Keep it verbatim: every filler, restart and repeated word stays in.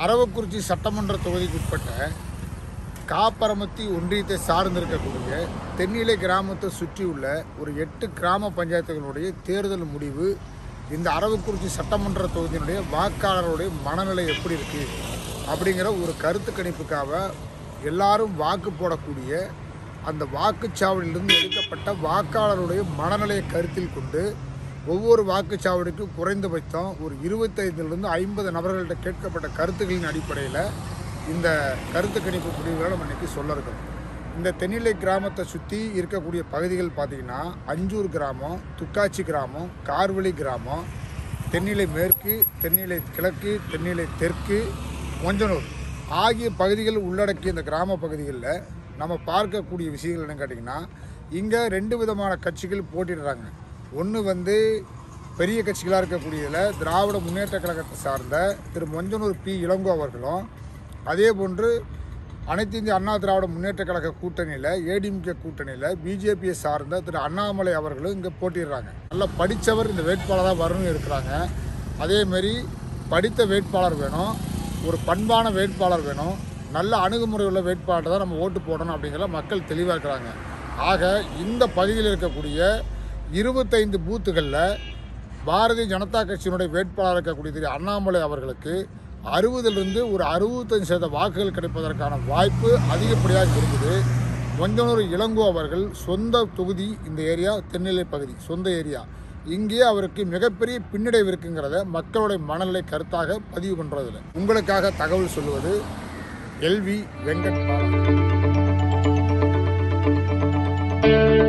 அரவக்குறிச்சி சட்டமன்ற தொகுதிக்கு உட்பட்ட காப்பரமத்தி ஒன்றியத்தை சார்ந்திருக்கக்கூடிய தென்னிலை கிராமத்தை சுற்றியுள்ள ஒரு எட்டு கிராம பஞ்சாயத்துகளுடைய தேர்தல் முடிவு இந்த அரவக்குறிச்சி சட்டமன்ற தொகுதியினுடைய வாக்காளருடைய மனநிலை எப்படி இருக்குது அப்படிங்கிற ஒரு கருத்து கணிப்புக்காக எல்லாரும் வாக்கு போடக்கூடிய அந்த வாக்குச்சாவடியிலிருந்து எடுக்கப்பட்ட வாக்காளருடைய மனநிலையை கருத்தில் கொண்டு ஒவ்வொரு வாக்குச்சாவடிக்கும் குறைந்தபட்சம் ஒரு இருபத்தைந்திலிருந்து ஐம்பது நபர்கள்ட்ட கேட்கப்பட்ட கருத்துக்களின் அடிப்படையில் இந்த கருத்து கணிப்பு முடிவுகளை நம்ம இன்றைக்கி சொல்ல இருக்கோம். இந்த தென்னிலை கிராமத்தை சுற்றி இருக்கக்கூடிய பகுதிகள் பார்த்திங்கன்னா அஞ்சூர் கிராமம், துக்காச்சி கிராமம், கார்வழி கிராமம், தென்னிலை மேற்கு, தென்னிலை கிழக்கு, தென்னிலை தெற்கு, மொஞ்சனூர் ஆகிய பகுதிகள் உள்ளடக்கிய இந்த கிராம பகுதிகளில் நம்ம பார்க்கக்கூடிய விஷயங்கள் என்னன்னு கேட்டிங்கன்னா, இங்கே ரெண்டு விதமான கட்சிகள் போட்டிடுறாங்க. ஒன்று வந்து பெரிய கட்சிகளாக இருக்கக்கூடியதில் திராவிட முன்னேற்ற கழகத்தை சார்ந்த திரு மொஞ்சனூர் பி இளங்கோ அவர்களும், அதே போன்று அனைத்து இந்திய அண்ணா திராவிட முன்னேற்ற கழக கூட்டணியில் ஏடிஎம்கே கூட்டணியில் பிஜேபியை சார்ந்த திரு அண்ணாமலை அவர்களும் இங்கே போட்டிடுறாங்க. நல்லா படித்தவர் இந்த வேட்பாளராக வரணும்னு இருக்கிறாங்க. அதேமாரி படித்த வேட்பாளர் வேணும், ஒரு பண்பான வேட்பாளர் வேணும், நல்ல அணுகுமுறை உள்ள வேட்பாளர் தான் நம்ம ஓட்டு போடணும் அப்படிங்கிற மக்கள் தெளிவாக இருக்கிறாங்க. ஆக இந்த பகுதியில் இருக்கக்கூடிய இருபத்தைந்து பூத்துகளில் பாரதிய ஜனதா கட்சியினுடைய வேட்பாளர் இருக்கக்கூடிய திரு அண்ணாமலை அவர்களுக்கு அறுபதுலேருந்து ஒரு அறுபத்தஞ்சு சதவீத வாக்குகள் கிடைப்பதற்கான வாய்ப்பு அதிகப்படியாக இருக்குது. மொஞ்சனூர் இளங்கோ அவர்கள் சொந்த தொகுதி இந்த ஏரியா, தென்னிலை பகுதி சொந்த ஏரியா, இங்கே அவருக்கு மிகப்பெரிய பின்னடைவு இருக்குங்கிறத மக்களுடைய மனநிலை கருத்தாக பதிவு பண்ணுறதில்லை. உங்களுக்காக தகவல் சொல்லுவது எல்வி வெங்கட் பாலன்.